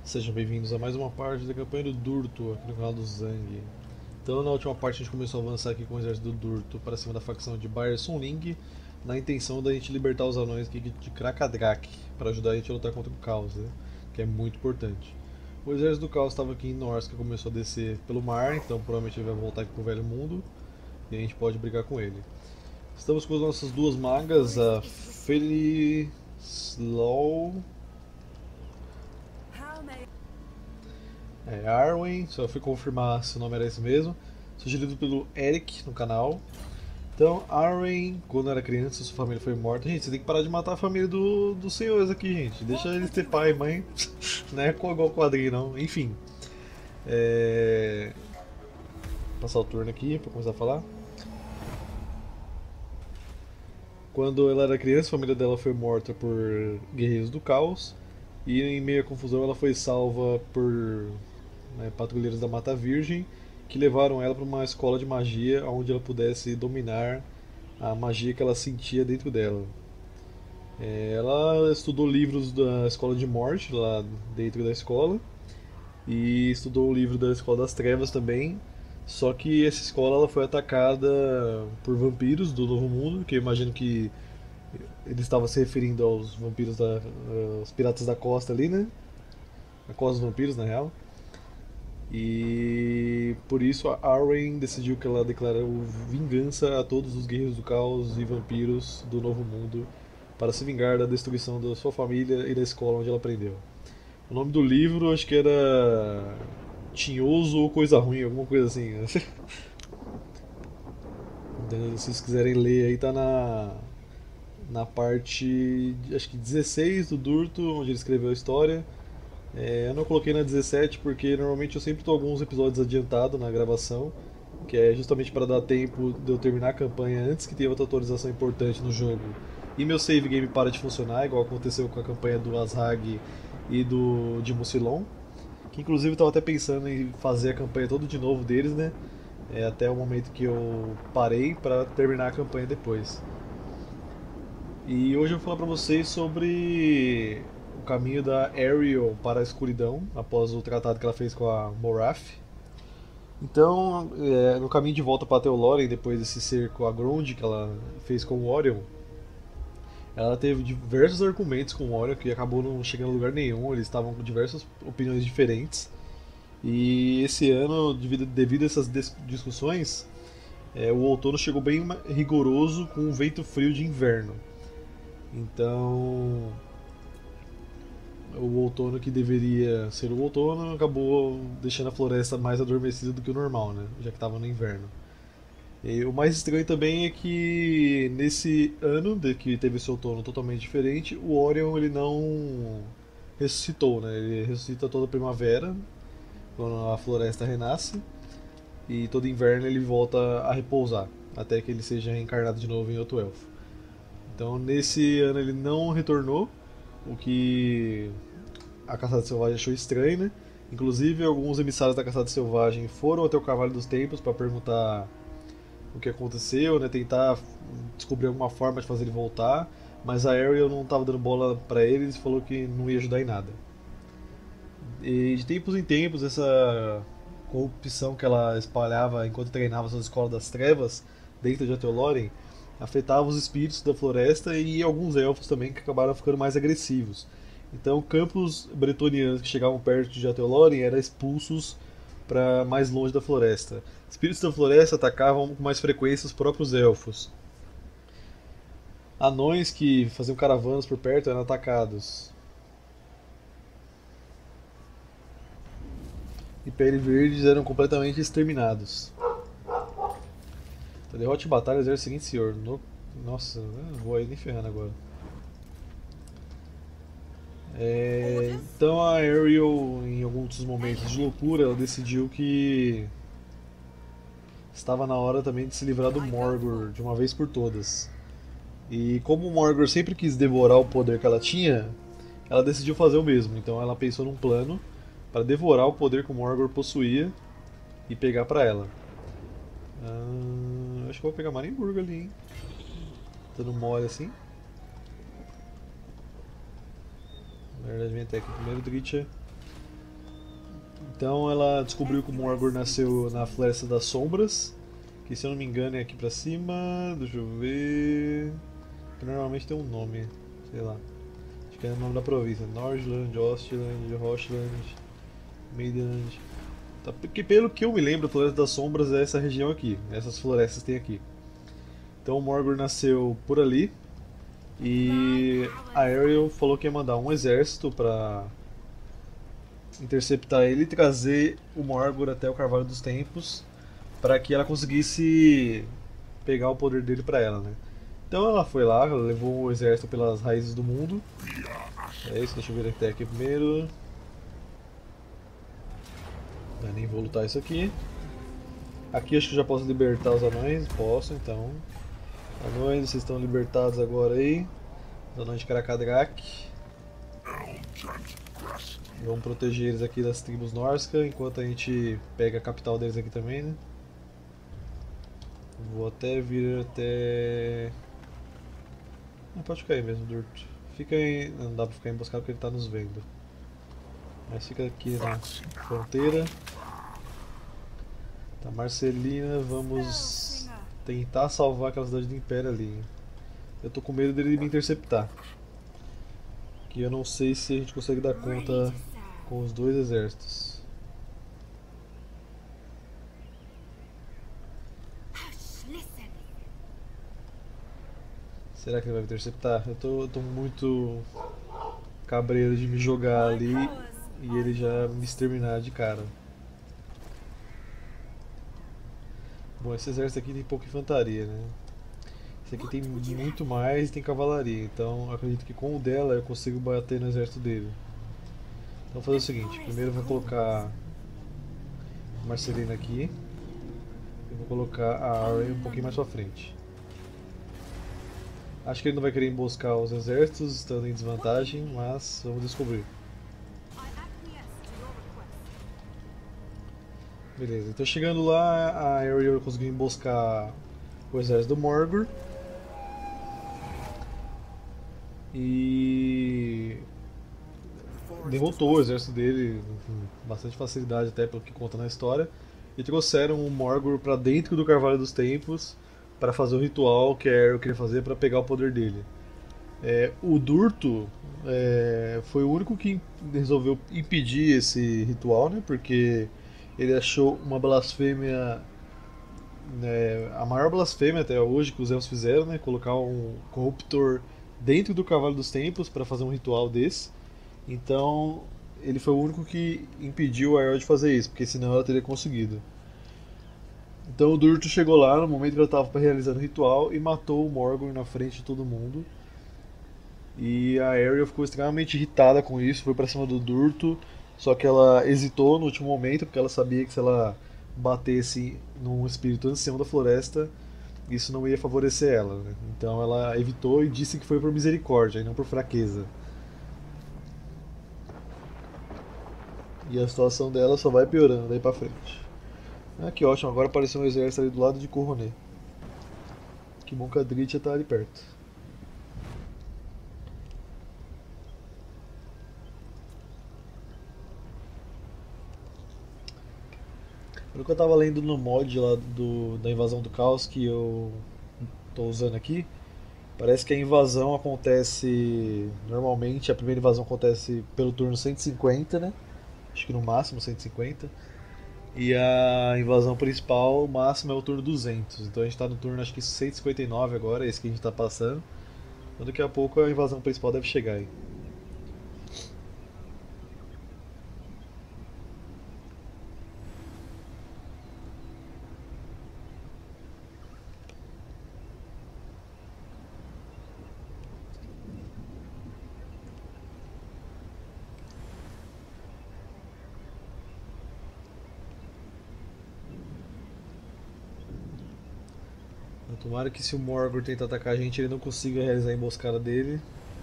Sejam bem-vindos a mais uma parte da campanha do Durto aqui no canal do Zang. Então, na última parte, a gente começou a avançar aqui com o exército do Durto para cima da facção de Baer Ling, na intenção da gente libertar os anões aqui de Krakadrak, para ajudar a gente a lutar contra o Caos, né? Que é muito importante. O exército do Caos estava aqui em Norsk, começou a descer pelo mar, então provavelmente ele vai voltar aqui pro Velho Mundo e a gente pode brigar com ele. Estamos com as nossas duas magas, a Felislow. Arwen, só fui confirmar se o nome era esse mesmo. Sugerido pelo Eric no canal. Então, Arwen, quando era criança, sua família foi morta. Gente, você tem que parar de matar a família dos senhores aqui, gente. Deixa eles ter pai e mãe. Não é igual o quadrinho, não. Enfim. Passar o turno aqui pra começar a falar. Quando ela era criança, a família dela foi morta por guerreiros do caos. E em meio à confusão, ela foi salva por patrulheiros da Mata Virgem que levaram ela para uma escola de magia onde ela pudesse dominar a magia que ela sentia dentro dela. Ela estudou livros da Escola de Morte lá dentro da escola e estudou o livro da Escola das Trevas também. Só que essa escola ela foi atacada por vampiros do Novo Mundo, que eu imagino que ele estava se referindo aos vampiros aos piratas da costa ali, né? A costa dos vampiros, na real. E por isso a Arwen decidiu que ela declarou vingança a todos os guerreiros do caos e vampiros do Novo Mundo para se vingar da destruição da sua família e da escola onde ela aprendeu. O nome do livro acho que era Tinhoso ou Coisa Ruim, alguma coisa assim. Se vocês quiserem ler aí, tá na parte, acho que 16 do Durto, onde ele escreveu a história. Eu não coloquei na 17 porque normalmente eu sempre estou alguns episódios adiantado na gravação, que é justamente para dar tempo de eu terminar a campanha antes que tenha outra atualização importante no jogo. E meu save game para de funcionar, igual aconteceu com a campanha do Azhag e do de Mucilon, que inclusive eu estava até pensando em fazer a campanha toda de novo deles, né? Até o momento que eu parei para terminar a campanha depois. E hoje eu vou falar para vocês sobre o caminho da Ariel para a escuridão, após o tratado que ela fez com a Morath. Então, no caminho de volta para Theoloren, depois desse cerco a Grond que ela fez com o Orion, ela teve diversos argumentos com o Orion que acabou não chegando a lugar nenhum, eles estavam com diversas opiniões diferentes. E esse ano, devido a essas discussões, o outono chegou bem rigoroso com um vento frio de inverno. Então, o outono que deveria ser o outono acabou deixando a floresta mais adormecida do que o normal, né? Já que estava no inverno. E o mais estranho também é que nesse ano de que teve esse outono totalmente diferente, o Orion ele não ressuscitou, né? Ele ressuscita toda primavera, quando a floresta renasce, e todo inverno ele volta a repousar, até que ele seja reencarnado de novo em outro elfo. Então nesse ano ele não retornou, o que a Caçada Selvagem achou estranho, né? Inclusive, alguns emissários da Caçada Selvagem foram até o Cavalo dos Tempos para perguntar o que aconteceu, né? Tentar descobrir alguma forma de fazer ele voltar, mas a Ariel não estava dando bola para eles e falou que não ia ajudar em nada. E de tempos em tempos, essa corrupção que ela espalhava enquanto treinava suas escolas das trevas dentro de Ateoloren afetava os espíritos da floresta e alguns elfos também que acabaram ficando mais agressivos. Então, campos bretonianos que chegavam perto de Ateoloren eram expulsos para mais longe da floresta. Espíritos da floresta atacavam com mais frequência os próprios elfos. Anões que faziam caravanas por perto eram atacados. E peles verdes eram completamente exterminados. Então, derrote em batalha, exército seguinte, senhor. Nossa, eu vou aí nem ferrando agora. Então a Ariel, em alguns momentos de loucura, ela decidiu que estava na hora também de se livrar do Morgor de uma vez por todas. E como o Morgor sempre quis devorar o poder que ela tinha, ela decidiu fazer o mesmo. Então ela pensou num plano para devorar o poder que o Morgor possuía e pegar para ela. Acho que eu vou pegar Marienburg ali, hein? Dando mole assim. Na verdade, vem até aqui primeiro, Dritcha. Então ela descobriu que o Morgor nasceu na Floresta das Sombras, que se eu não me engano é aqui pra cima, deixa eu ver. Que normalmente tem um nome, sei lá. Acho que é o nome da província. Nordland, Ostland, Rochland, Midland. Tá, porque pelo que eu me lembro, a Floresta das Sombras é essa região aqui. Essas florestas tem aqui. Então o Morgor nasceu por ali. E a Ariel falou que ia mandar um exército pra interceptar ele e trazer o Morgor até o Carvalho dos Tempos para que ela conseguisse pegar o poder dele pra ela, né? Então ela foi lá, ela levou o exército pelas raízes do mundo. É isso, deixa eu ver até aqui primeiro. Eu nem vou lutar isso aqui. Aqui acho que já posso libertar os anões. Posso, então. Anões, vocês estão libertados agora aí. Os anões de Karakadrak. Vamos proteger eles aqui das tribos nórdicas, enquanto a gente pega a capital deles aqui também, né? Vou até vir até... Não, pode ficar aí mesmo, Durto. Fica aí... Não dá pra ficar emboscado porque ele tá nos vendo. Mas fica aqui na fronteira. Tá, Marcelina, vamos tentar salvar aquela cidade do Império ali, hein? Eu tô com medo dele me interceptar. Que eu não sei se a gente consegue dar conta com os dois exércitos. Será que ele vai me interceptar? Eu tô muito cabreiro de me jogar ali e ele já me exterminar de cara. Bom, esse exército aqui tem pouca infantaria, né? Esse aqui tem muito mais e tem cavalaria, então acredito que com o dela eu consigo bater no exército dele. Então vou fazer o seguinte, primeiro eu vou colocar a Marcelina aqui e vou colocar a Arya um pouquinho mais pra frente. Acho que ele não vai querer emboscar os exércitos, estando em desvantagem, mas vamos descobrir. Beleza, então chegando lá, a Ariel conseguiu emboscar o exército do Morgor. E derrotou o exército dele com bastante facilidade, até pelo que conta na história. E trouxeram o Morgor para dentro do Carvalho dos Tempos para fazer o ritual que a Ariel queria fazer para pegar o poder dele. O Durto foi o único que resolveu impedir esse ritual, né? Porque ele achou uma blasfêmia, né, a maior blasfêmia até hoje que os elfos fizeram, né? Colocar um corruptor dentro do Cavalo dos Tempos para fazer um ritual desse. Então ele foi o único que impediu a Ariel de fazer isso, porque senão ela teria conseguido. Então o Durto chegou lá no momento que ela estava realizando o ritual e matou o Morgoth na frente de todo mundo. E a Ariel ficou extremamente irritada com isso, foi pra cima do Durto, só que ela hesitou no último momento, porque ela sabia que se ela batesse num espírito ancião da floresta, isso não ia favorecer ela, né? Então ela evitou e disse que foi por misericórdia e não por fraqueza. E a situação dela só vai piorando daí pra frente. Ah, que ótimo, agora apareceu um exército ali do lado de Coronet. Que bom que a Dritya tá ali perto. Pelo que eu tava lendo no mod lá da invasão do caos que eu tô usando aqui, parece que a invasão acontece. Normalmente a primeira invasão acontece pelo turno 150, né? Acho que no máximo 150. E a invasão principal, o máximo é o turno 200. Então a gente tá no turno acho que 159 agora, esse que a gente tá passando. Então daqui a pouco a invasão principal deve chegar aí. Tomara que se o Morgor tentar atacar a gente, ele não consiga realizar a emboscada dele.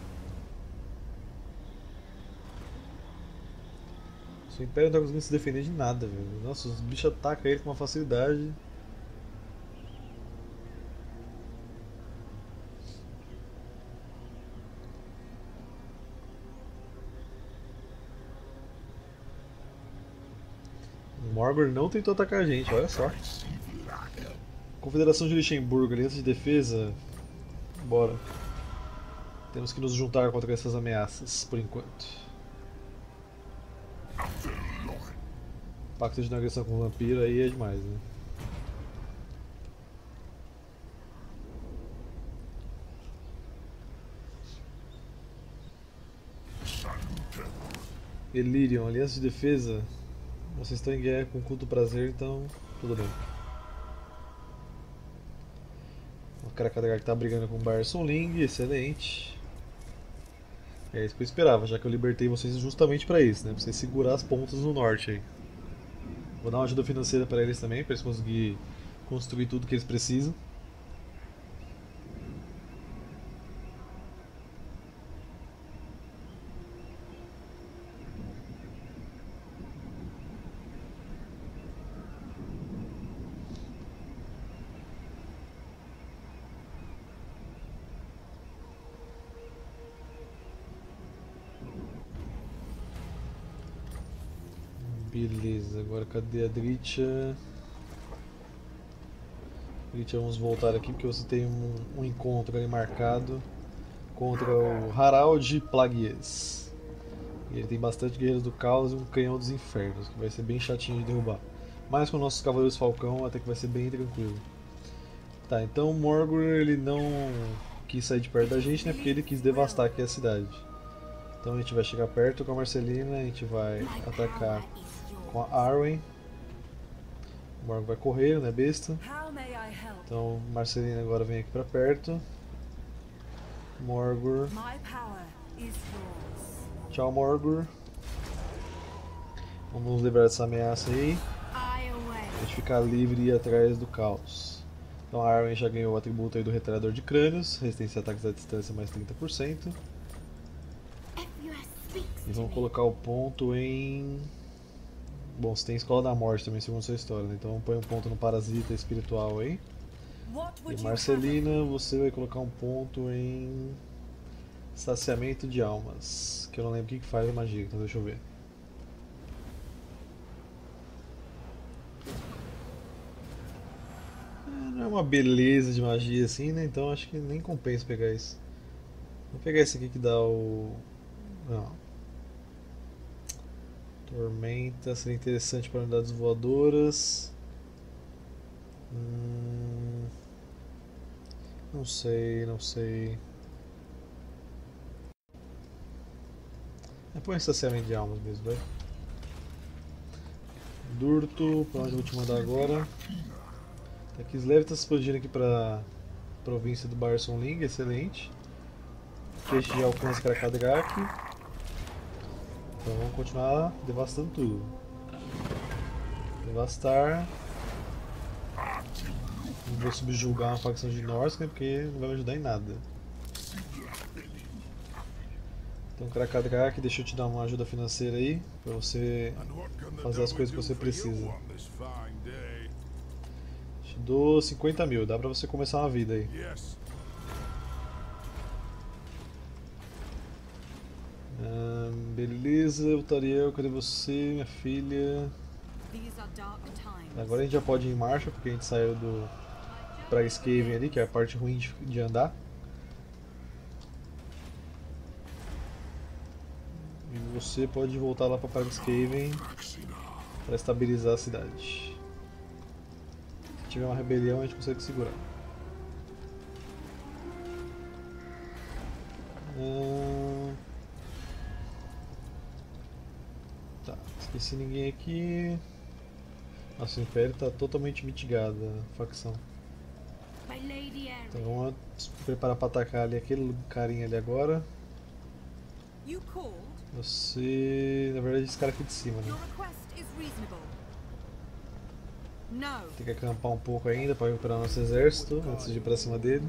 O Império não tá conseguindo se defender de nada, velho. Nossa, os bichos atacam ele com uma facilidade. Morgor não tentou atacar a gente, olha só. Confederação de Luxemburgo, aliança de defesa. Bora. Temos que nos juntar contra essas ameaças, por enquanto. Pacto de não agressão com o vampiro aí é demais, né? Elirion, aliança de defesa. Vocês estão em guerra com culto prazer, então tudo bem. O Krakadrak está brigando com o Barson Ling, excelente. É isso que eu esperava, já que eu libertei vocês justamente para isso, né? Pra vocês segurar as pontas no norte aí. Vou dar uma ajuda financeira para eles também, para eles conseguirem construir tudo que eles precisam. Beleza, agora cadê a Dritcha? Dritcha, vamos voltar aqui porque você tem um encontro ali marcado contra o Harald Plagueis. E ele tem bastante guerreiros do caos e um canhão dos infernos, que vai ser bem chatinho de derrubar. Mas com nossos cavaleiros falcão até que vai ser bem tranquilo. Tá, então o Morgor ele não quis sair de perto da gente, né? Porque ele quis devastar aqui a cidade. Então a gente vai chegar perto com a Marcelina, a gente vai atacar com a Arwen. O Morgor vai correr, né, besta? Então Marcelina agora vem aqui pra perto. Morgor. Tchau, Morgor. Vamos nos livrar dessa ameaça aí. A gente ficar livre e ir atrás do caos. Então a Arwen já ganhou o atributo aí do retalhador de crânios, resistência a ataques à distância mais 30%. E vamos colocar o ponto em... Bom, você tem Escola da Morte também, segundo sua história, né? Então põe um ponto no Parasita Espiritual aí. E Marcelina, você vai colocar um ponto em... Saciamento de Almas, que eu não lembro o que faz a magia, então deixa eu ver. Não é uma beleza de magia assim, né? Então acho que nem compensa pegar isso. Vou pegar esse aqui que dá o... Não. Tormenta seria interessante para unidades voadoras. Não sei, não sei. Põe esse saciamento de almas mesmo, vai. Durto, pra onde eu vou te mandar agora? Tá aqui, Kislev está se expandindo aqui pra província do Barson Ling, excelente. Feixe de alcance Krakadrak. Então vamos continuar devastando tudo. Devastar. Não vou subjugar uma facção de Norsca porque não vai me ajudar em nada. Então Krakadrak, deixa eu te dar uma ajuda financeira aí, pra você fazer as coisas que você precisa. Te dou 50 mil, dá pra você começar uma vida aí. Beleza, Utariel, cadê você, minha filha? Agora a gente já pode ir em marcha, porque a gente saiu do Pragueskaven ali, que é a parte ruim de andar. E você pode voltar lá para Pragueskaven para estabilizar a cidade. Se tiver uma rebelião, a gente consegue segurar. Tá, esqueci ninguém aqui. Nossa, o Império está totalmente mitigado, a facção. Então vamos se preparar para atacar ali aquele carinha ali agora. Você... na verdade esse cara aqui de cima, né? Tem que acampar um pouco ainda para recuperar nosso exército antes de ir para cima dele.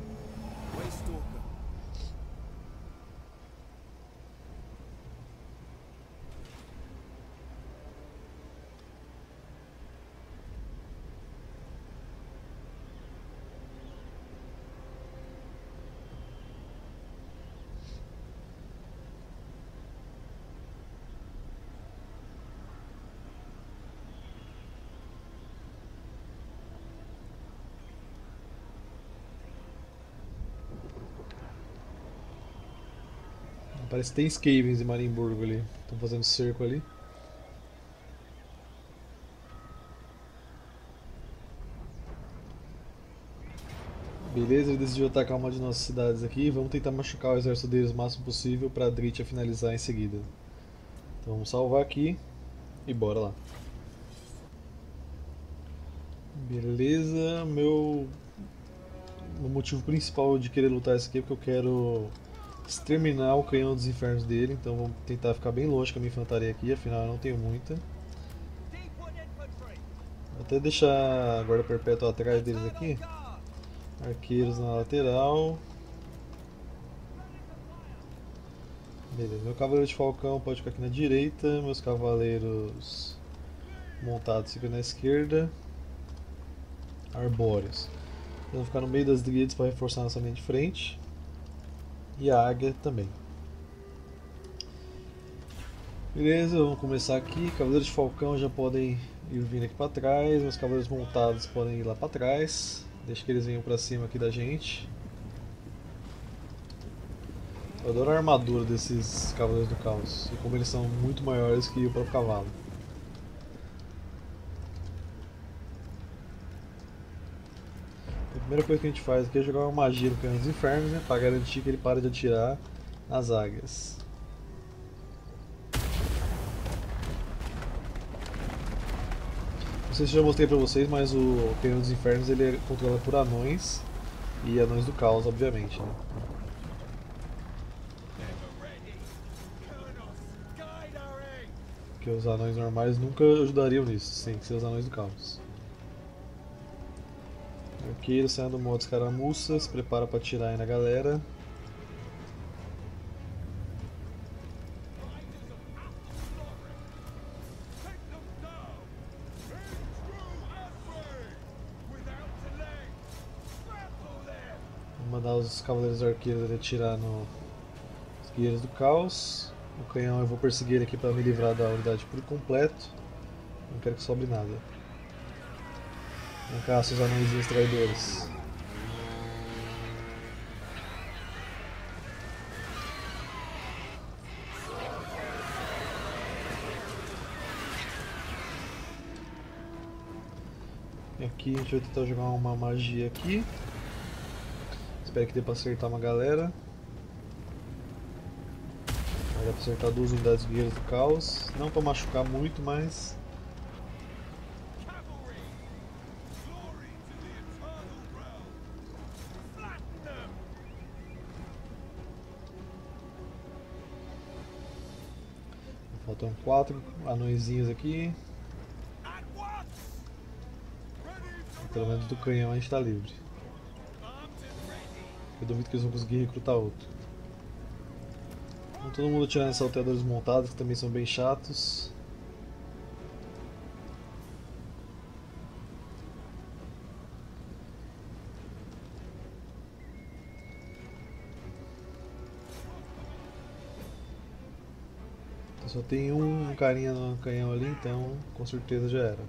Parece que tem Skavens em Marienburgo ali. Estão fazendo cerco ali. Beleza, ele decidiu atacar uma de nossas cidades aqui. Vamos tentar machucar o exército deles o máximo possível para a Dritya finalizar em seguida. Então vamos salvar aqui e bora lá. Beleza, o motivo principal de querer lutar isso aqui é porque eu quero exterminar o canhão dos infernos dele. Então vamos tentar ficar bem longe com a minha infantaria aqui, afinal eu não tenho muita. Vou até deixar a guarda perpétua atrás deles aqui. Arqueiros na lateral. Beleza, meu cavaleiro de falcão pode ficar aqui na direita. Meus cavaleiros montados ficam na esquerda. Arbóreos vão ficar no meio das dríades para reforçar nossa linha de frente. E a águia também. Beleza, vamos começar aqui. Cavaleiros de falcão já podem ir vindo aqui para trás. Meus cavaleiros montados podem ir lá para trás. Deixa que eles venham para cima aqui da gente. Eu adoro a armadura desses cavaleiros do caos. E como eles são muito maiores que o próprio cavalo. A primeira coisa que a gente faz aqui é jogar uma magia no canhão dos infernos, né, para garantir que ele pare de atirar nas águias. Não sei se já mostrei pra vocês, mas o canhão dos infernos ele é controlado por anões e anões do caos, obviamente, né? Porque os anões normais nunca ajudariam nisso, tem que ser os anões do caos. Arqueiro saindo do modo escaramuça, se prepara para atirar aí na galera. Vou mandar os cavaleiros arqueiros atirar nos guerreiros do caos. O canhão eu vou perseguir ele aqui para me livrar da unidade por completo. Não quero que sobre nada. Não caça os anõezinhos traidores. E aqui a gente vai tentar jogar uma magia aqui. Espero que dê para acertar uma galera. Vai dar para acertar duas unidades guerreiras do caos. Não para machucar muito, mas... Faltam 4 anõezinhos aqui. Pelo menos do canhão a gente está livre. Eu duvido que eles vão conseguir recrutar outro. Então, todo mundo tirando esses salteadores montados, que também são bem chatos. Só tem um carinha no canhão ali, então com certeza já era.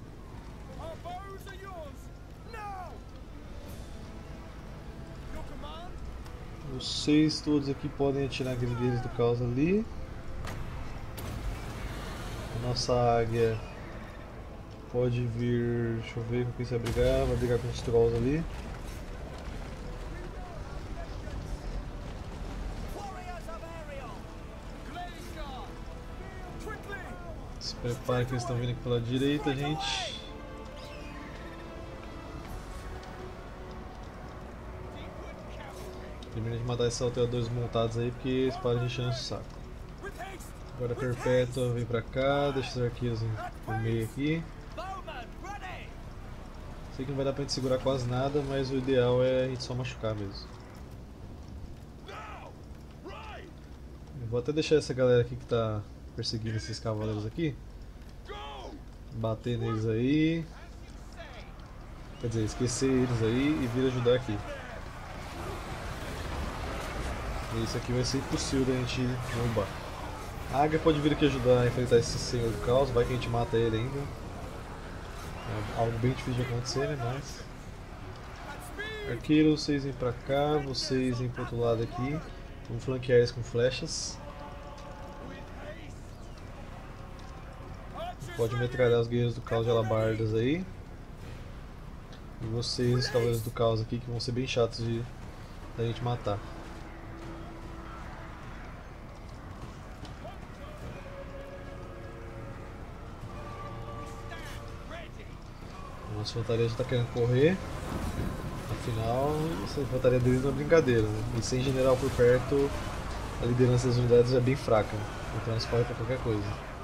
Vocês todos aqui podem atirar aqueles guerreiros do caos ali. A nossa águia pode vir. Deixa eu ver com quem você vai brigar. Vai brigar com os trolls ali. Se prepare que eles estão vindo aqui pela direita, gente. Termina de matar esses salteadores montados aí, porque eles param de encher nosso saco. Agora perpétua vem pra cá, deixa os arqueiros no meio aqui. Sei que não vai dar pra gente segurar quase nada, mas o ideal é a gente só machucar mesmo. Eu vou até deixar essa galera aqui que tá perseguindo esses cavaleiros aqui. Bater neles aí. Quer dizer, esquecer eles aí e vir ajudar aqui. Isso aqui vai ser impossível da gente derrubar. A águia pode vir aqui ajudar a enfrentar esse senhor do caos, vai que a gente mata ele ainda. É algo bem difícil de acontecer, né? Mas... Arqueiro, vocês vêm pra cá, vocês vêm pro outro lado aqui. Vamos flanquear eles com flechas. Pode metralhar os guerreiros do caos de alabardas aí. E vocês, os cavaleiros do caos aqui, que vão ser bem chatos de da gente matar. Nossa infantaria já está querendo correr. Afinal, essa infantaria deles não é brincadeira, né? E sem general por perto, a liderança das unidades é bem fraca. Então eles correm pra qualquer coisa.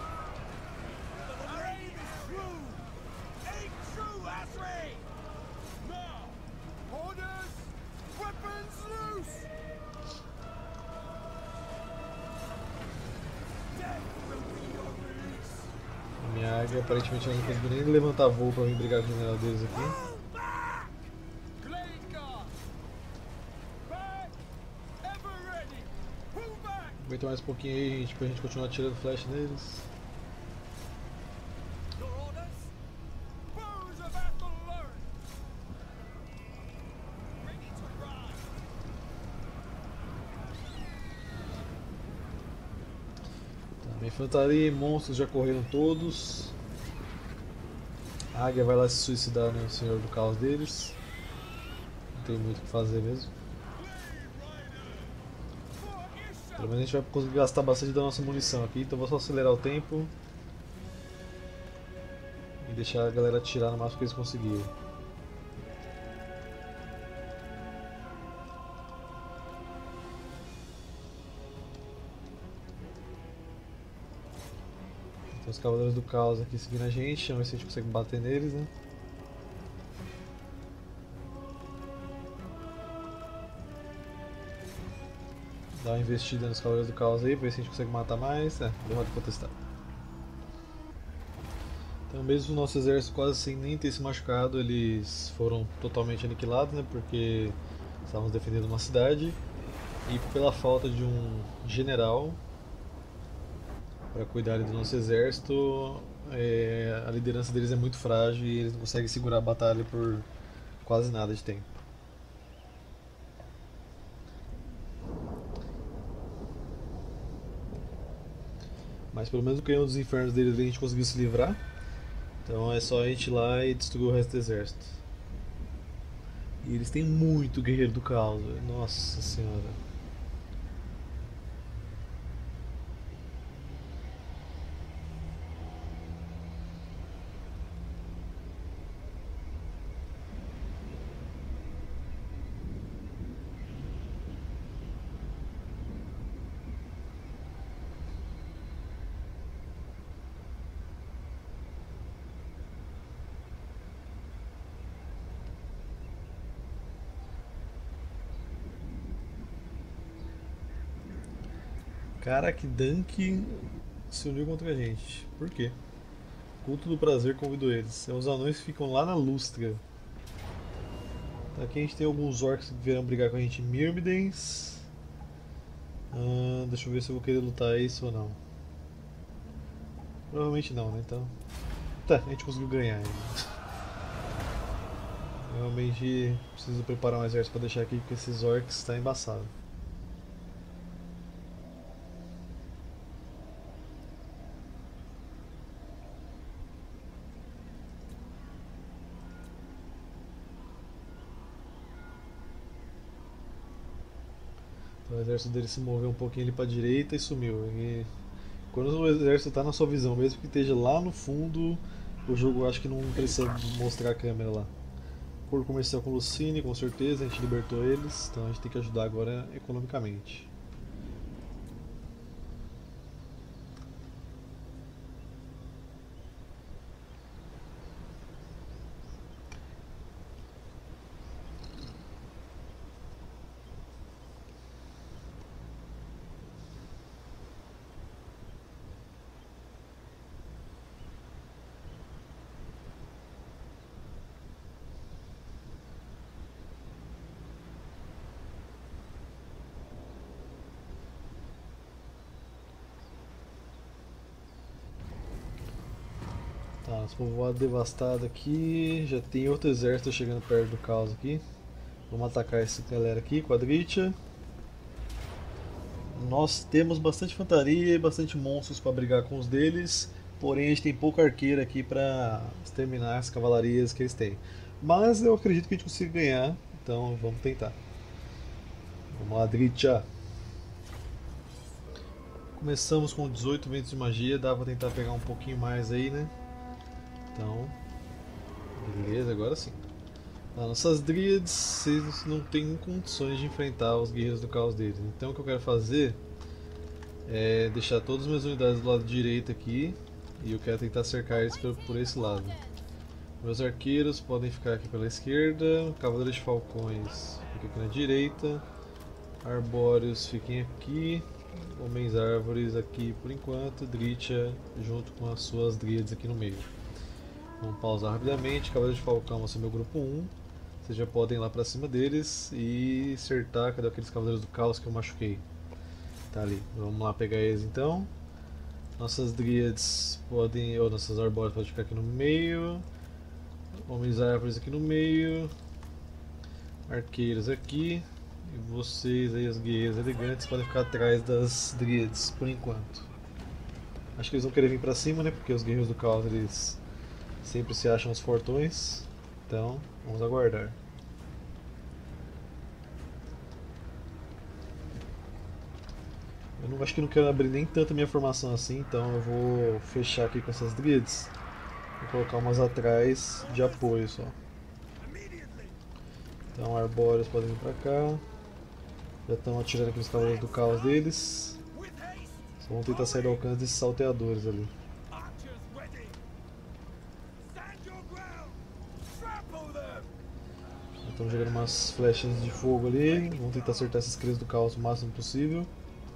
A minha águia aparentemente não conseguiu nem levantar voo pra vir brigar com o general deles aqui. Aguenta mais um pouquinho aí, gente, pra gente continuar tirando flash neles. Tá, minha infantaria e monstros já correram todos. A águia vai lá se suicidar no senhor do caos deles. Não tem muito o que fazer mesmo. Pelo menos a gente vai conseguir gastar bastante da nossa munição aqui, então vou só acelerar o tempo e deixar a galera atirar no máximo que eles conseguirem. Tem os cavaleiros do caos aqui seguindo a gente, vamos ver se a gente consegue bater neles, né? Dá uma investida nos cavaleiros do caos aí, pra ver se a gente consegue matar mais. Derrota contestada. Então mesmo o nosso exército quase sem nem ter se machucado, eles foram totalmente aniquilados, né? Porque estávamos defendendo uma cidade. E pela falta de um general para cuidar do nosso exército, a liderança deles é muito frágil e eles não conseguem segurar a batalha por quase nada de tempo. Mas pelo menos o canhão dos infernos deles a gente conseguiu se livrar. Então é só a gente ir lá e destruir o resto do exército. E eles têm muito guerreiro do caos, velho. Nossa senhora. Cara, que Dunk se uniu contra a gente. Por quê? Culto do Prazer convidou eles. São os anões que ficam lá na Lustra. Aqui a gente tem alguns orcs que vieram brigar com a gente em Myrmidens. Deixa eu ver se eu vou querer lutar isso ou não. Provavelmente não, né? Então. Tá, a gente conseguiu ganhar ainda. Realmente preciso preparar um exército pra deixar aqui porque esses orcs tá embaçado. Então, o exército dele se moveu um pouquinho ali pra direita e sumiu. E quando o exército tá na sua visão, mesmo que esteja lá no fundo, o jogo acho que não precisa mostrar a câmera lá. Acordo comercial com Lucine, com certeza, a gente libertou eles, então a gente tem que ajudar agora economicamente. Tá, nosso povoado devastado aqui, já tem outro exército chegando perto do caos aqui. Vamos atacar essa galera aqui, quadricha. Nós temos bastante infantaria e bastante monstros para brigar com os deles, porém a gente tem pouco arqueiro aqui para exterminar as cavalarias que eles têm. Mas eu acredito que a gente consiga ganhar, então vamos tentar. Vamos lá, Dritcha. Começamos com 18 ventos de magia, dá pra tentar pegar um pouquinho mais aí, né? Então, beleza, agora sim. As nossas Dríades, vocês não têm condições de enfrentar os guerreiros do caos deles. Então o que eu quero fazer é deixar todas as minhas unidades do lado direito aqui e eu quero tentar cercar eles por esse lado. Meus arqueiros podem ficar aqui pela esquerda, cavaleiros de falcões fiquem aqui na direita, arbóreos fiquem aqui, homens árvores aqui por enquanto, Dritcha junto com as suas Dríades aqui no meio. Vamos pausar rapidamente, cavaleiros de falcão vai ser meu grupo 1. Vocês já podem ir lá pra cima deles e acertar. Cadê aqueles cavaleiros do caos que eu machuquei? Tá ali. Vamos lá pegar eles então. Nossas Dríades podem, ou nossas arbóreas podem ficar aqui no meio. Homens árvores aqui no meio. Arqueiros aqui. E vocês aí, as guerreiras elegantes, podem ficar atrás das Dríades por enquanto. Acho que eles vão querer vir pra cima, né? Porque os guerreiros do caos eles sempre se acham os fortões. Então, vamos aguardar. Eu não, acho que não quero abrir nem tanto a minha formação assim, então eu vou fechar aqui com essas Dríades. Vou colocar umas atrás de apoio só. Então, arbóreos podem vir pra cá. Já estão atirando aqui nos cavaleiros do caos deles. Só vão tentar sair do alcance desses salteadores ali. Estão jogando umas flechas de fogo ali. Vamos tentar acertar essas crias do caos o máximo possível.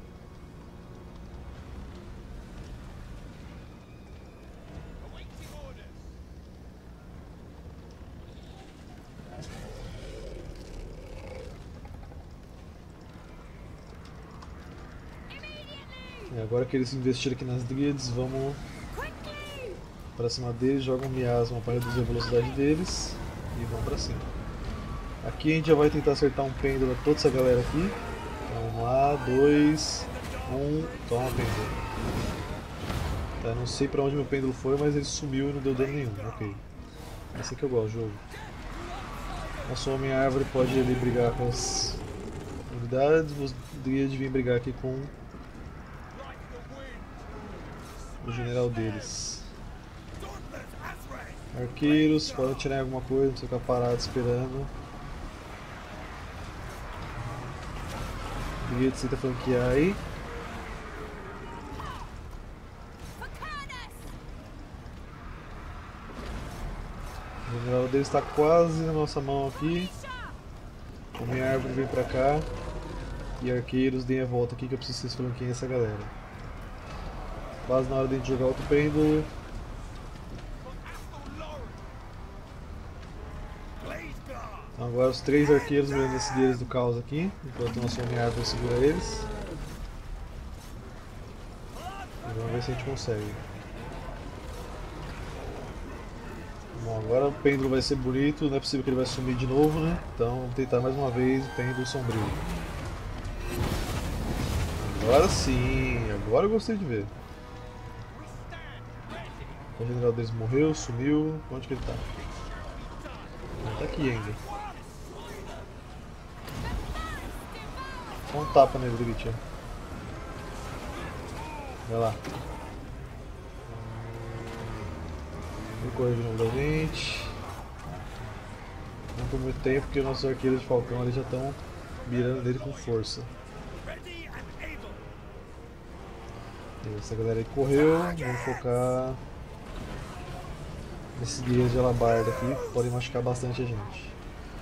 E agora que eles investiram aqui nas Dríades, vamos para cima deles, jogam um miasma para reduzir a velocidade deles e vamos para cima. Aqui a gente já vai tentar acertar um pêndulo a toda essa galera aqui. Então, vamos lá, 2, 1, toma pêndulo. Tá, não sei para onde meu pêndulo foi, mas ele sumiu e não deu dano nenhum. Ok. É assim que eu gosto do jogo. Nosso homem árvore pode ali brigar com as unidades, os Dríades vêm brigar aqui com o general deles. Arqueiros podem tirar alguma coisa, não precisa ficar parado esperando. Dríades tenta flanquear aí. O general deles está quase na nossa mão aqui. O minha árvore vem pra cá. E arqueiros, deem a volta aqui que eu preciso que vocês flanqueiem essa galera. Quase na hora de a gente jogar outro pêndulo. Então agora os 3 arqueiros vão nesse deles do caos aqui, enquanto o nosso homem árvore segura eles. E vamos ver se a gente consegue. Bom, agora o pêndulo vai ser bonito, não é possível que ele vai sumir de novo, né? Então vamos tentar mais uma vez o pêndulo sombrio. Agora sim, agora eu gostei de ver. O general deles morreu, sumiu. Onde que ele tá? Ele tá aqui ainda. Dá um tapa nele, Dritcha. Vai lá. Vou correr de novo da gente. Não por muito tempo, porque nossos arqueiros de falcão ali já estão mirando nele com força. Essa galera aí correu. Vamos focar nesses guerreiros de alabarda aqui, que podem machucar bastante a gente.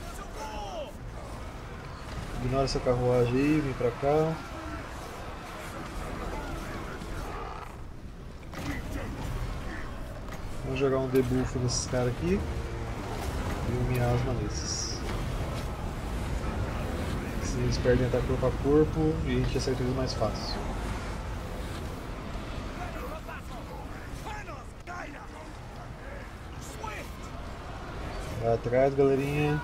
Ignora essa carruagem aí, vem pra cá. Vamos jogar um debuff nesses caras aqui e um miasma nesses. Assim eles perdem ataque corpo a corpo e a gente acerta eles mais fácil. Vai atrás, galerinha.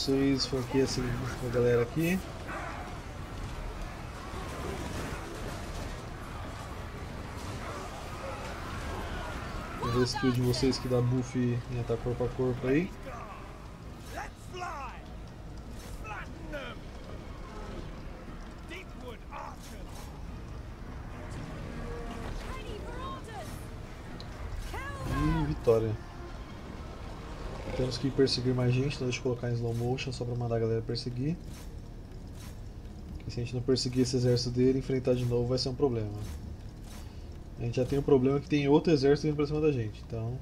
vocês franqueiem a galera aqui. Vou ver a skill de vocês que dá buff em ataque corpo a corpo aí. E vitória. Temos que perseguir mais gente, então deixa eu colocar em slow motion só pra mandar a galera perseguir. Porque se a gente não perseguir esse exército dele, enfrentar de novo vai ser um problema. A gente já tem um problema que tem outro exército vindo pra cima da gente, então...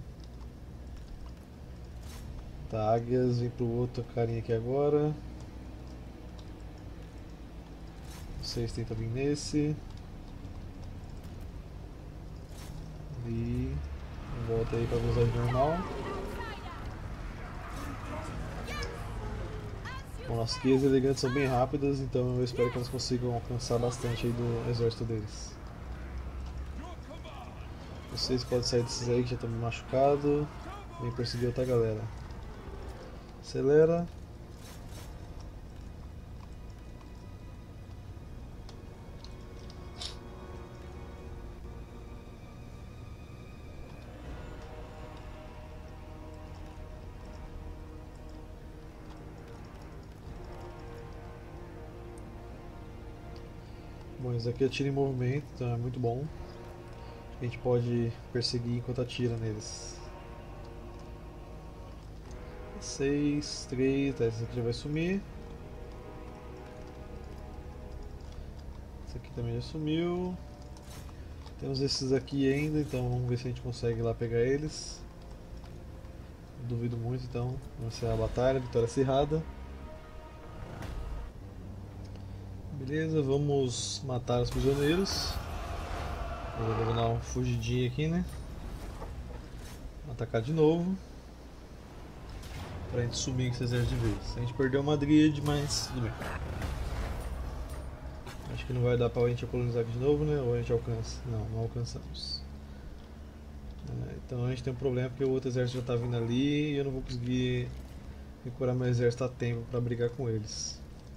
Tá, águias, vem pro outro carinha aqui agora. Vocês tentam vir nesse. E... volta aí pra velocidade normal. Bom, as guias elegantes são bem rápidas, então eu espero que elas consigam alcançar bastante aí do exército deles. Vocês podem sair desses aí que já estão machucados. Vem perseguir outra galera. Acelera. Bom, isso aqui atira em movimento, então é muito bom. A gente pode perseguir enquanto atira neles. 6, 3, esse aqui já vai sumir. Esse aqui também já sumiu. Temos esses aqui ainda, então vamos ver se a gente consegue ir lá pegar eles. Duvido muito, então vamos ser a batalha, vitória acirrada. Beleza, vamos matar os prisioneiros. Vou dar uma fugidinha aqui, né? Atacar de novo. Pra gente sumir com esse exército de vez. A gente perdeu uma dríade, mas tudo bem. Acho que não vai dar pra gente colonizar aqui de novo, né? Ou a gente alcança? Não, não alcançamos. Então a gente tem um problema porque o outro exército já tá vindo ali e eu não vou conseguir recuperar meu exército a tempo pra brigar com eles.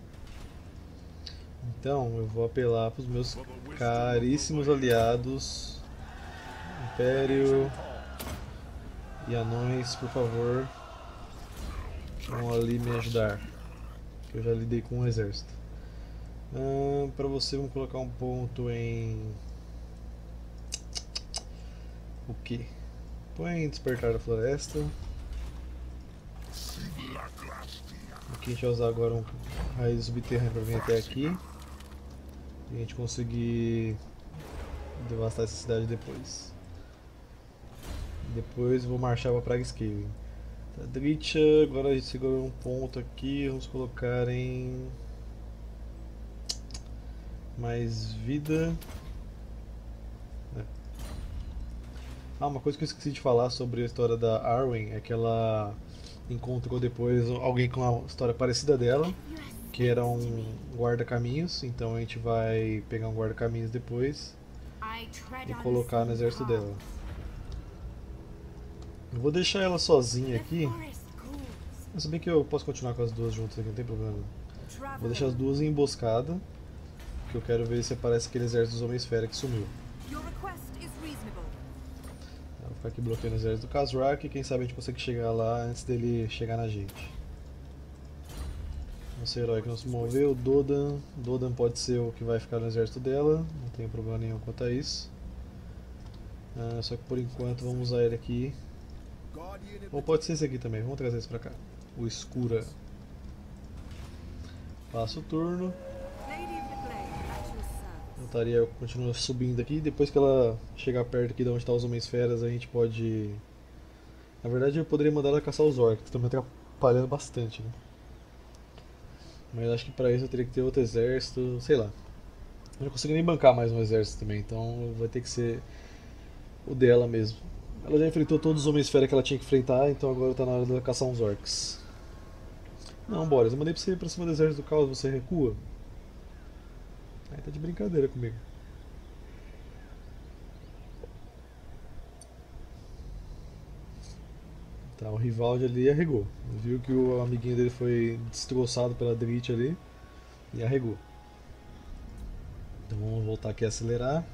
Então eu vou apelar para os meus caríssimos aliados, Império e anões, por favor, vão ali me ajudar, que eu já lidei com um exército. Para você vamos colocar um ponto em... o que? Põe em Despertar da Floresta. Aqui a gente vai usar agora um raiz subterrânea para vir até aqui. E a gente conseguir devastar essa cidade depois. Depois vou marchar para Pragscaven. Tadricha, agora a gente segurou um ponto aqui, vamos colocar em mais vida. Uma coisa que eu esqueci de falar sobre a história da Arwen é que ela encontrou depois alguém com uma história parecida dela, que era um guarda-caminhos, então a gente vai pegar um guarda-caminhos depois e colocar no exército dela. Eu vou deixar ela sozinha aqui, se bem que eu posso continuar com as duas juntas aqui, não tem problema. Vou deixar as duas em emboscada, porque eu quero ver se aparece aquele exército dos Homem-Esfera que sumiu. Vou ficar aqui bloqueando o exército do Khazrak e quem sabe a gente consegue chegar lá antes dele chegar na gente. Nosso herói que não se moveu, Dodan. Dodan pode ser o que vai ficar no exército dela, não tem problema nenhum quanto a isso. Só que por enquanto vamos usar ele aqui. Ou pode ser esse aqui também, vamos trazer esse pra cá. O Escura. Passa o turno. A Notaria continua subindo aqui. Depois que ela chegar perto aqui de onde estão os Homens-Feras, a gente pode... Na verdade eu poderia mandar ela caçar os orcs, que estão me atrapalhando bastante, né? Mas acho que pra isso eu teria que ter outro exército, sei lá. Eu não consigo nem bancar mais um exército também, então vai ter que ser o dela mesmo. Ela já enfrentou todos os Homens-Fera que ela tinha que enfrentar, então agora tá na hora dela caçar uns orcs. Não, Boris, eu mandei pra você ir pra cima do exército do caos, você recua? Aí tá de brincadeira comigo. Tá, o Rivaldi ali arregou. Viu que o amiguinho dele foi destroçado pela Drit ali e arregou. Então vamos voltar aqui a acelerar.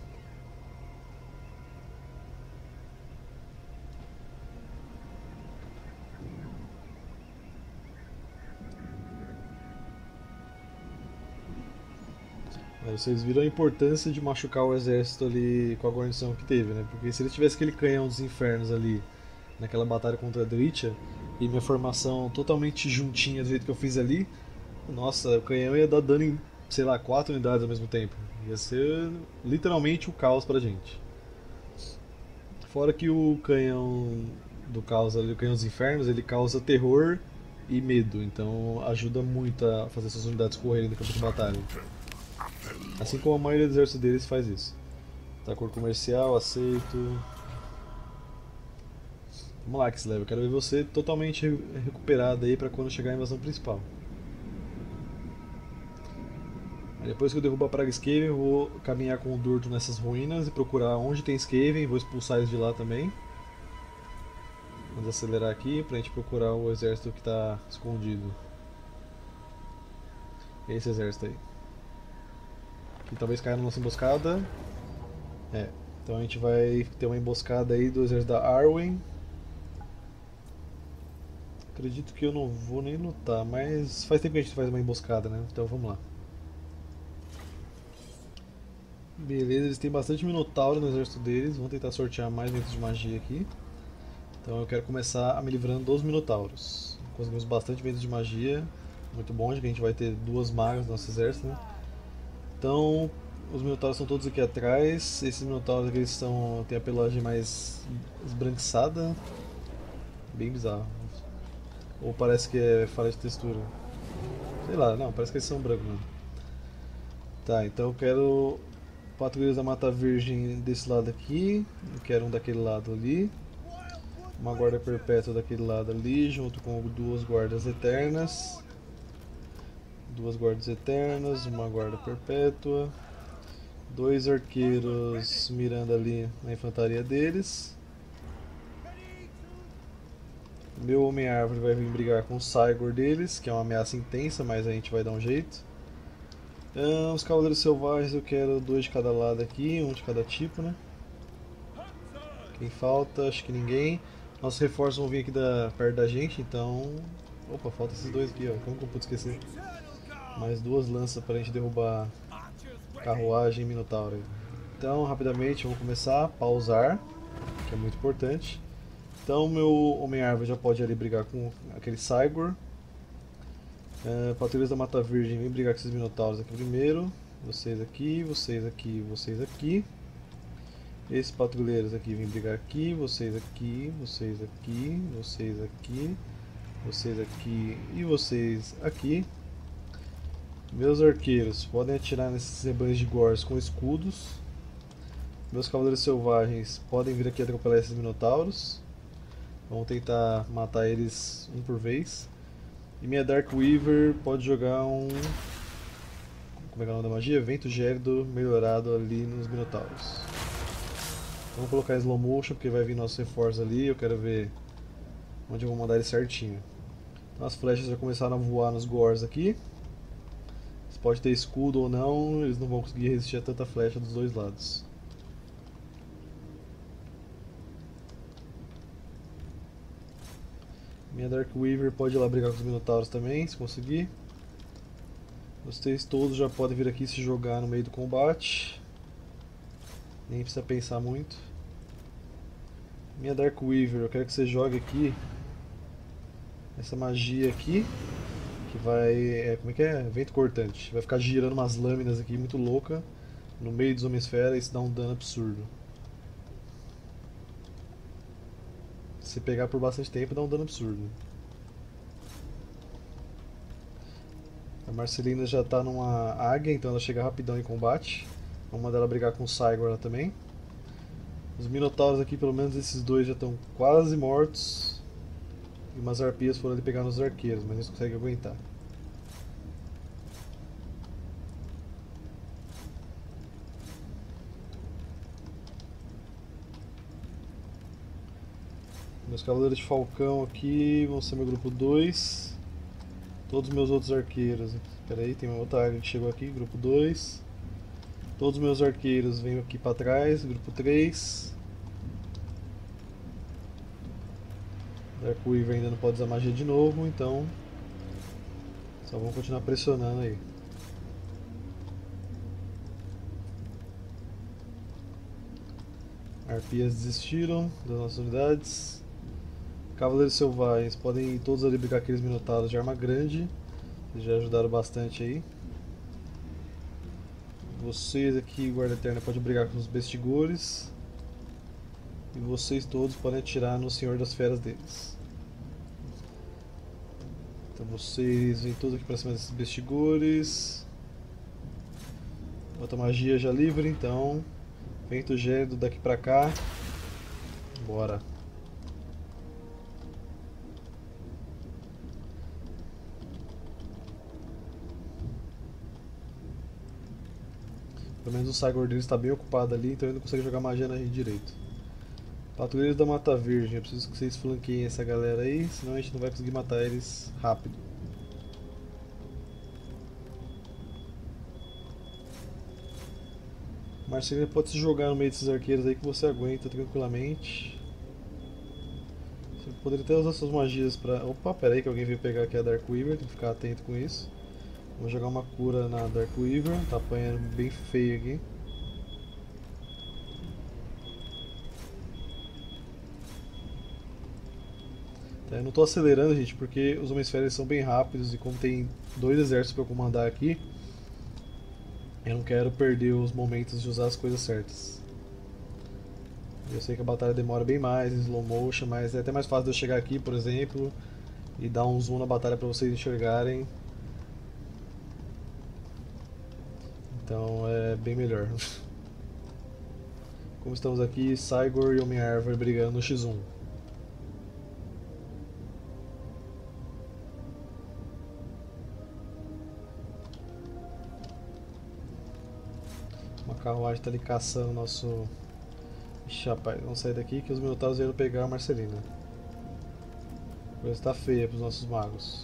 Mas vocês viram a importância de machucar o exército ali com a guarnição que teve, né? Porque se ele tivesse aquele canhão dos infernos ali naquela batalha contra a Dritcha e minha formação totalmente juntinha do jeito que eu fiz ali, nossa, o canhão ia dar dano em, sei lá, 4 unidades ao mesmo tempo. Ia ser literalmente o caos pra gente. Fora que o canhão do caos ali, o canhão dos infernos, ele causa terror e medo, então ajuda muito a fazer essas unidades correrem no campo de batalha. Assim como a maioria do exército deles faz isso. Tá, cor comercial, aceito. Vamos lá, Kislev, eu quero ver você totalmente recuperado aí pra quando chegar a invasão principal. Aí depois que eu derrubar a Praga Skaven, eu vou caminhar com o Durto nessas ruínas e procurar onde tem Skaven, vou expulsar eles de lá também. Vamos acelerar aqui pra gente procurar o exército que tá escondido. Esse exército aí. Que talvez caia na nossa emboscada. É. Então a gente vai ter uma emboscada aí do exército da Arwen. Acredito que eu não vou nem lutar, mas faz tempo que a gente faz uma emboscada, né? Então vamos lá. Beleza, eles têm bastante Minotauro no exército deles. Vamos tentar sortear mais ventos de magia aqui. Então eu quero começar a me livrando dos Minotauros. Conseguimos bastante ventos de magia. Muito bom, já que a gente vai ter 2 magas no nosso exército, né? Então os Minotauros estão todos aqui atrás. Esses Minotauros aqui eles têm a pelagem mais esbranquiçada. Bem bizarro. Ou parece que é falha de textura. Sei lá, não, parece que eles são brancos mesmo. Tá, então eu quero patrulheiros da Mata Virgem desse lado aqui. Eu quero um daquele lado ali. Uma guarda perpétua daquele lado ali, junto com 2 guardas eternas. 2 guardas eternas, uma guarda perpétua. 2 arqueiros mirando ali na infantaria deles. Meu Homem-Árvore vai vir brigar com o Cygor deles, que é uma ameaça intensa, mas a gente vai dar um jeito. Os Cavaleiros Selvagens eu quero 2 de cada lado aqui, um de cada tipo, né? Quem falta? Acho que ninguém. Nossos reforços vão vir aqui perto da gente, então... Opa, falta esses 2 aqui, ó. Como que eu pude esquecer? Mais 2 lanças pra gente derrubar carruagem e minotauro. Então, rapidamente, vamos começar a pausar, que é muito importante. Então, meu Homem-Árvore já pode ir ali brigar com aquele Cygor. Patrulhas da Mata Virgem, vem brigar com esses minotauros aqui primeiro. Vocês aqui, vocês aqui, vocês aqui. Esses patrulheiros aqui vêm brigar aqui, vocês aqui, vocês aqui, vocês aqui, vocês aqui e vocês aqui. Meus arqueiros podem atirar nesses rebanhos de gors com escudos. Meus cavaleiros selvagens podem vir aqui atropelar esses minotauros. Vamos tentar matar eles um por vez. E minha Dark Weaver pode jogar um... Como é que é o nome da magia? Vento gélido melhorado ali nos minotauros. Vamos colocar em slow motion porque vai vir nossos reforços ali. Eu quero ver onde eu vou mandar ele certinho. Então as flechas já começaram a voar nos gors aqui. Pode ter escudo ou não, eles não vão conseguir resistir a tanta flecha dos 2 lados. Minha Dark Weaver pode ir lá brigar com os Minotauros também, se conseguir. Vocês todos já podem vir aqui se jogar no meio do combate. Nem precisa pensar muito. Minha Dark Weaver, eu quero que você jogue aqui essa magia aqui, que vai... como é que é? Vento cortante. Vai ficar girando umas lâminas aqui muito louca no meio dos Homem-Esfera e isso dá um dano absurdo. Se pegar por bastante tempo dá um dano absurdo. A Marcelina já está numa águia, então ela chega rapidão em combate. Vamos mandar ela brigar com o Cygor lá também. Os Minotauros aqui, pelo menos esses 2 já estão quase mortos. E umas arpias foram ali pegar nos arqueiros, mas eles conseguem aguentar. Meus cavaleiros de falcão aqui vão ser meu grupo 2. Todos os meus outros arqueiros. Espera aí, tem uma outra área que chegou aqui, grupo 2. Todos os meus arqueiros vêm aqui para trás, grupo 3. Darkweaver ainda não pode usar magia de novo, então só vamos continuar pressionando aí. Arpias desistiram das nossas unidades. Cavaleiros selvagens podem ir todos ali brigar aqueles minotauros de arma grande. Eles já ajudaram bastante aí. Vocês aqui, Guarda Eterna, podem brigar com os bestigores. E vocês todos podem atirar no Senhor das Feras deles. Então vocês vêm todos aqui pra cima desses bestigores. Outra magia já livre, então. Vento gélido daqui pra cá. Bora. Pelo menos o Cygor deles está bem ocupado ali, então ele não consegue jogar magia na gente direito. Patrulheiros da Mata Virgem, eu preciso que vocês flanqueiem essa galera aí, senão a gente não vai conseguir matar eles rápido. Marcelina pode se jogar no meio desses arqueiros aí que você aguenta tranquilamente. Você poderia até usar suas magias pra... Opa, pera aí que alguém veio pegar aqui a Darkweaver, tem que ficar atento com isso. Vou jogar uma cura na Darkweaver, tá apanhando bem feio aqui. Tá, eu não estou acelerando, gente, porque os Homens Férias são bem rápidos e como tem 2 exércitos para comandar aqui, eu não quero perder os momentos de usar as coisas certas. Eu sei que a batalha demora bem mais em slow motion, mas é até mais fácil de eu chegar aqui, por exemplo, e dar um zoom na batalha para vocês enxergarem. Então é bem melhor. Como estamos aqui, Cygor e Homem-Árvore brigando no X1. Uma carruagem está ali caçando o nosso... Ixi, rapaz, vamos sair daqui que os Minotauros vieram pegar a Marcelina. A coisa está feia para os nossos magos.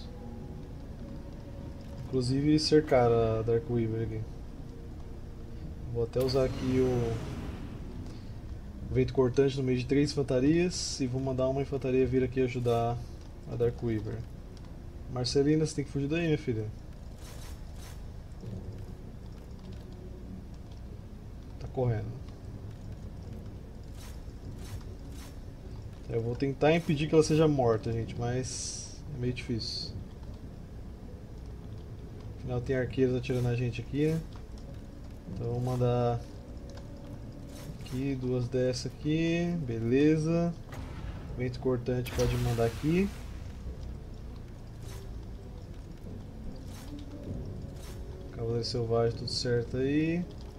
Inclusive cercaram a Darkweaver aqui. Vou até usar aqui o vento cortante no meio de 3 infantarias e vou mandar uma infantaria vir aqui ajudar a Darkweaver. Marcelina, você tem que fugir daí, minha filha. Tá correndo. Eu vou tentar impedir que ela seja morta, gente, mas é meio difícil. Afinal tem arqueiros atirando a gente aqui, né? Então vamos mandar aqui, 2 dessa aqui, beleza. Vento cortante pode mandar aqui. Cavaleiro Selvagem, tudo certo aí.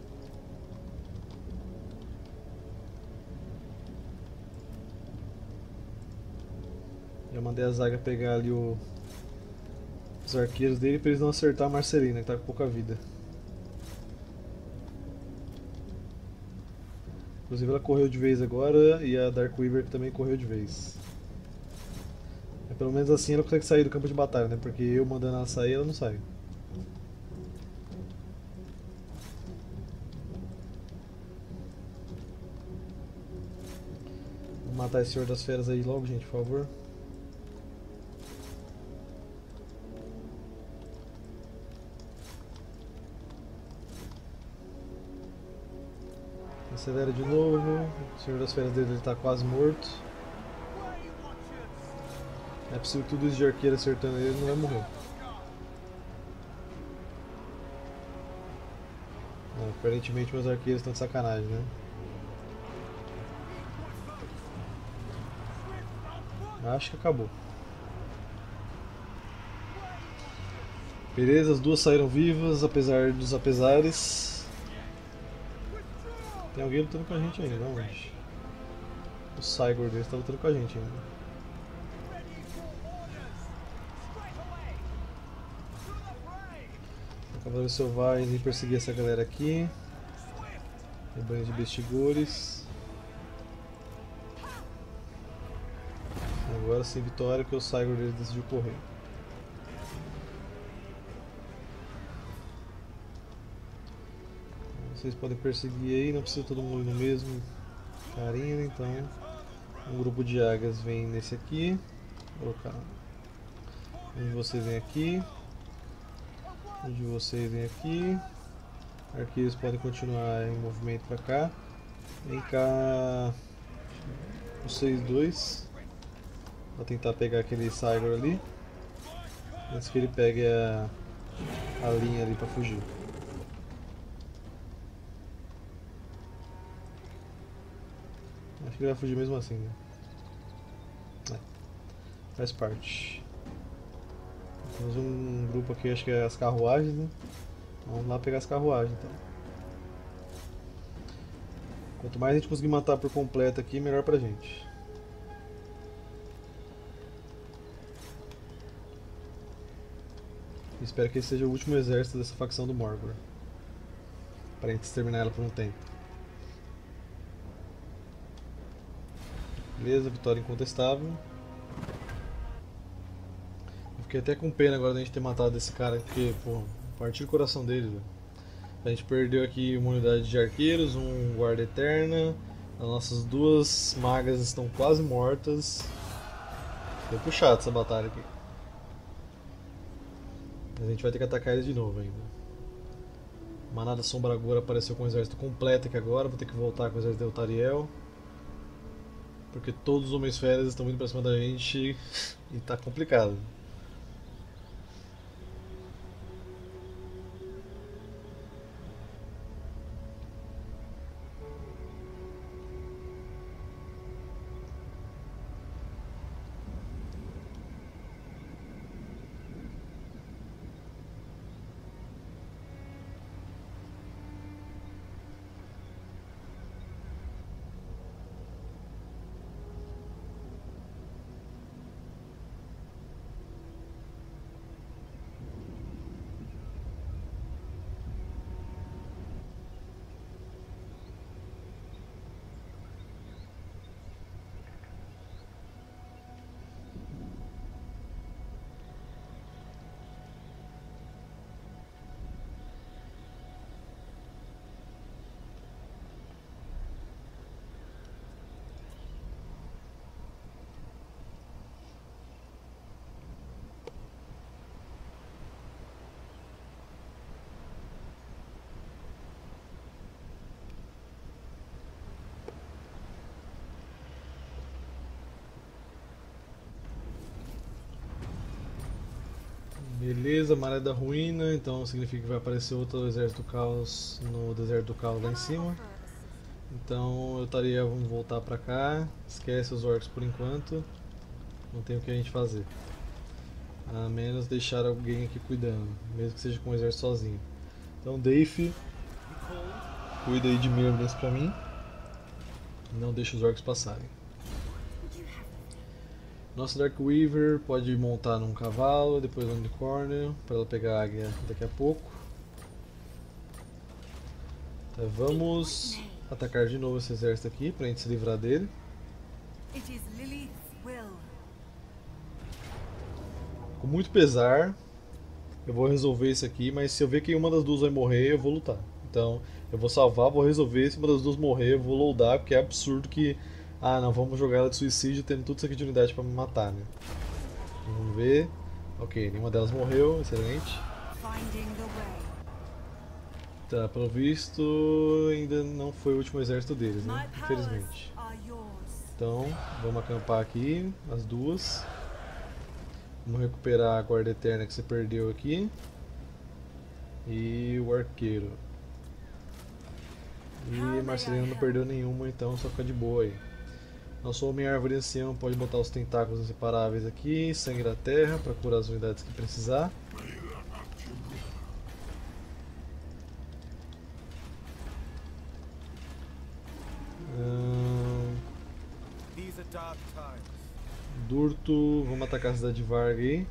Já mandei a zaga pegar ali os arqueiros dele para eles não acertar a Marcelina, que tá com pouca vida. Inclusive ela correu de vez agora e a Darkweaver também correu de vez. Pelo menos assim ela consegue sair do campo de batalha, né? Porque eu mandando ela sair, ela não sai. Vou matar esse Senhor das Feras aí logo, gente, por favor. Acelera de novo. O Senhor das Feras dele está quase morto. É possível que tudo isso de arqueiro acertando ele não vai morrer. Não, aparentemente meus arqueiros estão de sacanagem, né? Acho que acabou. Beleza, as duas saíram vivas, apesar dos apesares. Tem alguém lutando com a gente ainda, não, gente? O Cygor deles está lutando com a gente ainda. Cavaleiros Selvagens e perseguir essa galera aqui. Rebanho de bestigores. agora sim vitória, porque o Cygor dele decidiu correr. Vocês podem perseguir aí, não precisa todo mundo ir no mesmo carinho, então um grupo de águias vem nesse aqui. Vou colocar um de vocês vem aqui, um de vocês vem aqui. Arqueiros podem continuar em movimento para cá. Vem cá, vocês dois. Vou tentar pegar aquele Cygor ali, antes que ele pegue a linha ali para fugir. Acho que ele vai fugir mesmo assim, né? Faz parte. Temos um grupo aqui, acho que é as carruagens, né? Vamos lá pegar as carruagens então. Quanto mais a gente conseguir matar por completo aqui, melhor pra gente. Espero que esse seja o último exército dessa facção do Morgor, pra gente exterminar ela por um tempo. Beleza, vitória incontestável. Eu fiquei até com pena agora da gente ter matado esse cara, porque, pô, partiu o coração dele, velho. A gente perdeu aqui uma unidade de arqueiros, um guarda eterna, as nossas duas magas estão quase mortas. Foi puxado essa batalha aqui. Mas a gente vai ter que atacar eles de novo ainda. Manada Sombra agora apareceu com o exército completo aqui agora, vou ter que voltar com o exército de Eltariel. Porque todos os homens feras estão vindo pra cima da gente e tá complicado. Beleza, Maré da Ruína, então significa que vai aparecer outro Exército do Caos no Deserto do Caos lá em cima. Então eu estaria, vamos voltar pra cá, esquece os orcs por enquanto, não tem o que a gente fazer. A menos deixar alguém aqui cuidando, mesmo que seja com o exército sozinho. Então Dave, cuida aí de Mirmnes pra mim, não deixa os orcs passarem. Nosso Darkweaver pode montar num cavalo, depois no unicórnio, para ela pegar a águia daqui a pouco. Então vamos atacar de novo esse exército aqui, para a gente se livrar dele. Com muito pesar, eu vou resolver isso aqui, mas se eu ver que uma das duas vai morrer, eu vou lutar. Então eu vou salvar, vou resolver, se uma das duas morrer, eu vou loadar, porque é absurdo que... Ah, não, vamos jogar ela de suicídio tendo tudo isso aqui de unidade pra me matar, né? Vamos ver. Ok, nenhuma delas morreu, excelente. Tá, pelo visto ainda não foi o último exército deles, né? Infelizmente. Então, vamos acampar aqui, as duas. Vamos recuperar a guarda eterna que você perdeu aqui. E o arqueiro. E Marcelino não perdeu nenhuma, então só fica de boa aí. Nosso Homem-Árvore Ancião pode botar os tentáculos inseparáveis aqui, sangue da terra para curar as unidades que precisar. Durto, vamos atacar a cidade de Varg aí.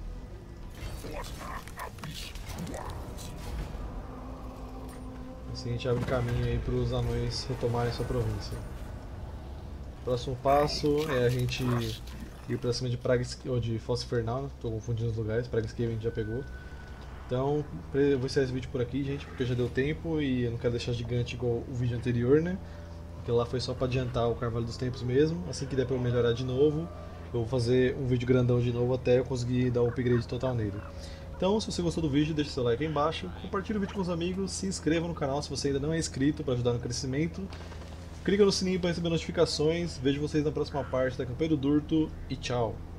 Assim a gente abre caminho aí para os anões retomarem sua província. Próximo passo é a gente ir pra cima de Praga ou de Fossa Infernal, né? Tô confundindo os lugares, Praga Escape a gente já pegou. Então, eu vou encerrar esse vídeo por aqui, gente, porque já deu tempo e eu não quero deixar gigante igual o vídeo anterior, né? Porque lá foi só pra adiantar o Carvalho dos Tempos mesmo. Assim que der pra eu melhorar de novo, eu vou fazer um vídeo grandão de novo até eu conseguir dar o upgrade total nele. Então, se você gostou do vídeo, deixa seu like aí embaixo, compartilhe o vídeo com os amigos, se inscreva no canal se você ainda não é inscrito para ajudar no crescimento. Clica no sininho para receber notificações. Vejo vocês na próxima parte da Campanha do Durto e tchau!